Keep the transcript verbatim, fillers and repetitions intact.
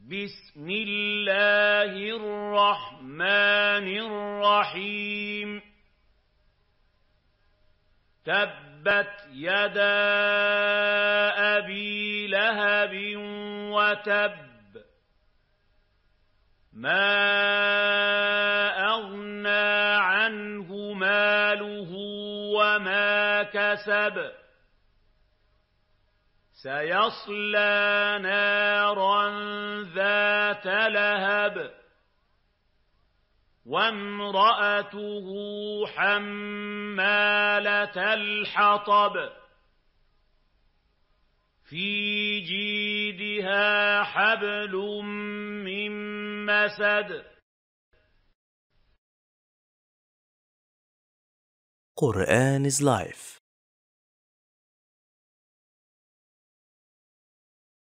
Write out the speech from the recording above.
بسم الله الرحمن الرحيم تبت يدا أبي لهب وتب ما أغنى عنه ماله وما كسب سيصلى نارا ذات لهب وامرأته حمالة الحطب في جيدها حبل من مسد. Quran is life.